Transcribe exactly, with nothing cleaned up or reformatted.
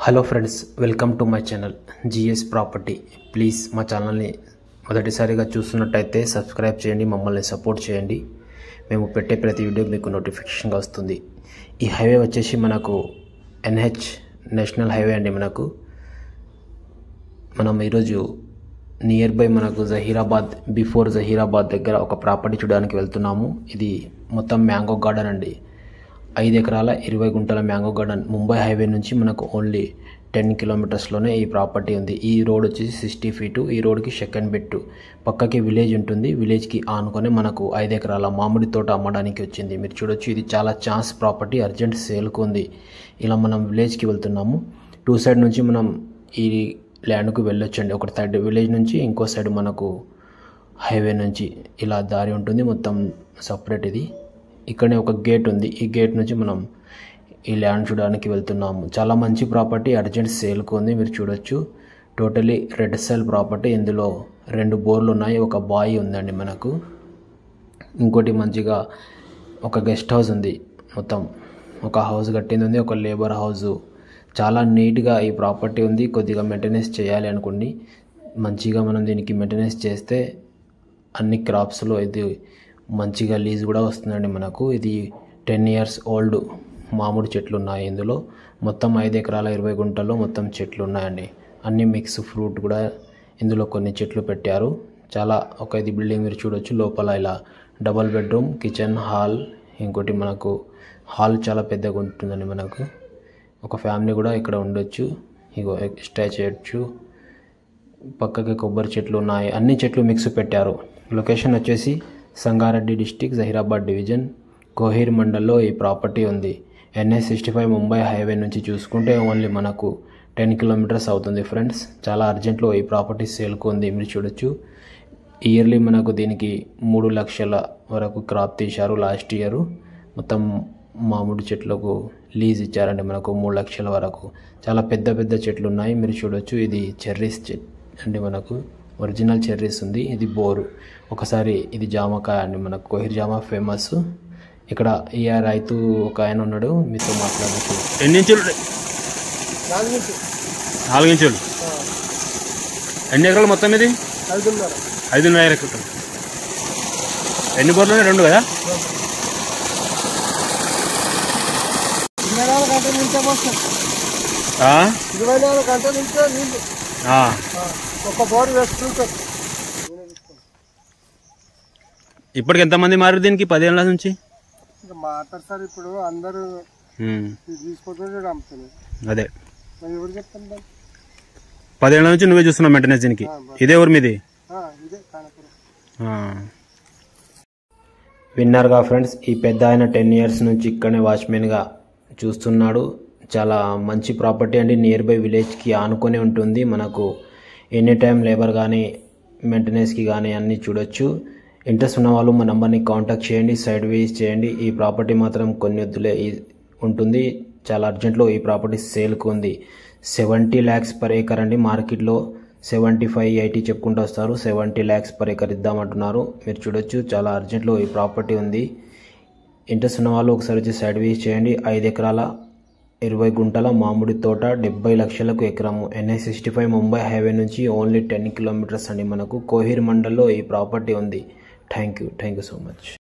Hello friends, welcome to my channel GS property. Please మా ఛానల్ని మొదటిసారిగా చూస్తున్నట్టయితే సబ్స్క్రైబ్ చేయండి, మమ్మల్ని సపోర్ట్ చేయండి. మేము పెట్టే ప్రతి వీడియో మీకు నోటిఫికేషన్గా వస్తుంది. ఈ హైవే వచ్చేసి మనకు ఎన్హెచ్ నేషనల్ హైవే అండి. మనకు మనం ఈరోజు నియర్ బై మనకు జహీరాబాద్, బిఫోర్ జహీరాబాద్ దగ్గర ఒక ప్రాపర్టీ చూడడానికి వెళ్తున్నాము. ఇది మొత్తం మ్యాంగో గార్డెన్ అండి. ఐదు ఎకరాల ఇరవై గుంటల మ్యాంగో గార్డెన్. ముంబై హైవే నుంచి మనకు ఓన్లీ టెన్ కిలోమీటర్స్లోనే ఈ ప్రాపర్టీ ఉంది. ఈ రోడ్ వచ్చేసి సిక్స్టీ ఫీటు. ఈ రోడ్కి సెకండ్ బిట్టు పక్కకి విలేజ్ ఉంటుంది. విలేజ్కి ఆనుకొని మనకు ఐదు ఎకరాల మామిడి తోట అమ్మడానికి వచ్చింది. మీరు చూడొచ్చు, ఇది చాలా ఛాన్స్ ప్రాపర్టీ, అర్జెంట్ సేల్కు ఉంది. ఇలా మనం విలేజ్కి వెళ్తున్నాము. టూ సైడ్ నుంచి మనం ఈ ల్యాండ్కు వెళ్ళొచ్చండి. ఒక సైడ్ విలేజ్ నుంచి, ఇంకో సైడ్ మనకు హైవే నుంచి ఇలా దారి ఉంటుంది. మొత్తం సపరేట్. ఇది ఇక్కడనే ఒక గేట్ ఉంది. ఈ గేట్ నుంచి మనం ఈ ల్యాండ్ చూడడానికి వెళ్తున్నాము. చాలా మంచి ప్రాపర్టీ, అర్జెంట్ సేల్కు ఉంది. మీరు చూడొచ్చు, టోటలీ రెడ్ సెల్ ప్రాపర్టీ. ఇందులో రెండు బోర్లు ఉన్నాయి, ఒక బాయి ఉందండి మనకు. ఇంకోటి మంచిగా ఒక గెస్ట్ హౌస్ ఉంది. మొత్తం ఒక హౌస్ కట్టింది ఉంది, ఒక లేబర్ హౌస్. చాలా నీట్గా ఈ ప్రాపర్టీ ఉంది. కొద్దిగా మెయింటెనెన్స్ చేయాలి అనుకోండి. మంచిగా మనం దీనికి మెయింటెనెన్స్ చేస్తే అన్ని క్రాప్స్లో ఇది మంచిగా లీజ్ కూడా వస్తుందండి మనకు. ఇది టెన్ ఇయర్స్ ఓల్డ్ మామిడి చెట్లు ఉన్నాయి. ఇందులో మొత్తం ఐదు ఎకరాల ఇరవై గుంటల్లో మొత్తం చెట్లు ఉన్నాయండి. అన్ని మిక్స్ ఫ్రూట్ కూడా ఇందులో కొన్ని చెట్లు పెట్టారు. చాలా ఒక ఇది బిల్డింగ్ మీరు చూడొచ్చు. లోపల ఇలా డబల్ బెడ్రూమ్, కిచెన్, హాల్. ఇంకోటి మనకు హాల్ చాలా పెద్దగా ఉంటుందండి మనకు. ఒక ఫ్యామిలీ కూడా ఇక్కడ ఉండొచ్చు, ఇగో స్టే చేయొచ్చు. పక్కకి కొబ్బరి చెట్లు ఉన్నాయి. అన్ని చెట్లు మిక్స్ పెట్టారు. లొకేషన్ వచ్చేసి సంగారెడ్డి డిస్టిక్, జహీరాబాద్ డివిజన్, కోహీర్ మండల్లో ఈ ప్రాపర్టీ ఉంది. NH sixty five Mumbai highway నుంచి చూసుకుంటే ఓన్లీ మనకు టెన్ కిలోమీటర్స్ అవుతుంది ఫ్రెండ్స్. చాలా అర్జెంట్లో ఈ ప్రాపర్టీ సేల్కు ఉంది. మీరు చూడొచ్చు, ఇయర్లీ మనకు దీనికి మూడు లక్షల వరకు క్రాప్ తీశారు లాస్ట్ ఇయర్. మొత్తం మామిడి చెట్లకు లీజ్ ఇచ్చారండి మనకు మూడు లక్షల వరకు. చాలా పెద్ద పెద్ద చెట్లు ఉన్నాయి. మీరు చూడొచ్చు, ఇది చెర్రీస్ అండి మనకు. ఒరిజినల్ చెర్రీస్ ఉంది. ఇది బోరు. ఒకసారి ఇది జామకాయ అండి మనకు. కోహిర్ జామ ఫేమస్. ఇక్కడ ఈ రైతు ఒక ఆయన ఉన్నాడు, మీతో మాట్లాడచ్చు. ఎన్ని ఇంచులు? నాలుగు ఇంచులు. ఎన్ని ఎకరాలు మొత్తం ఇది? ఐదున్నర ఐదున్నర ఎకరాలు. ఎన్ని బోర్లు? రెండు కదా. ఇరవై నాలుగు గంటల నుంచే వస్తాం. ఇరవై నాలుగు గంటల నుంచే నీళ్ళు ఒక బోర్ వేస్తుంటాం. ఇప్పటికి ఎంతమంది మారు దీనికి పదేళ్ళ నుంచి? ఇంకా మాట్లాడు సార్, ఇప్పుడు అందరూ తీసుకుంటుంటే అమ్ముతున్నాయి. అదే ఎవరు చెప్తాను? పదేళ్ళ నుంచి నువ్వే చూస్తున్నావు మెయింటెనెన్స్ దీనికి. ఇదే ఊరు మీది? ఇదే కానపురం. విన్నారుగా ఫ్రెండ్స్, ఈ పెద్ద ఆయన టెన్ ఇయర్స్ నుంచి ఇక్కడనే వాచ్మెన్గా చూస్తున్నాడు. చాలా మంచి ప్రాపర్టీ అండి. నియర్ బై విలేజ్కి ఆనుకొని ఉంటుంది. మనకు ఎనీ టైం లేబర్ కానీ మెయింటెనెన్స్కి కానీ అన్నీ చూడొచ్చు. ఇంట్రెస్ట్ ఉన్న వాళ్ళు మా నెంబర్ని కాంటాక్ట్ చేయండి, సైడ్ వేస్ చేయండి. ఈ ప్రాపర్టీ మాత్రం కొన్ని వద్దులే ఉంటుంది. చాలా అర్జెంట్లో ఈ ప్రాపర్టీ సేల్కు ఉంది. సెవెంటీ ల్యాక్స్ పర్ ఏకర్ అండి. మార్కెట్లో సెవెంటీ ఫైవ్ ఎయిటీ చెప్పుకుంటూ వస్తారు. సెవెంటీ ల్యాక్స్ పర్ ఏకర్ ఇద్దామంటున్నారు. మీరు చూడొచ్చు, చాలా అర్జెంట్లో ఈ ప్రాపర్టీ ఉంది. ఇంట్రెస్ట్ ఉన్న వాళ్ళు ఒకసారి వచ్చి సైడ్ వేస్ చేయండి. ఐదు ఎకరాల ఇరవై గుంటల మామిడి తోట, డెబ్బై లక్షలకు ఎకరము. NH sixty five Mumbai highway నుంచి ఓన్లీ టెన్ కిలోమీటర్స్ అండి మనకు. కోహీర్ మండల్లో ఈ ప్రాపర్టీ ఉంది. Thank you thank you so much.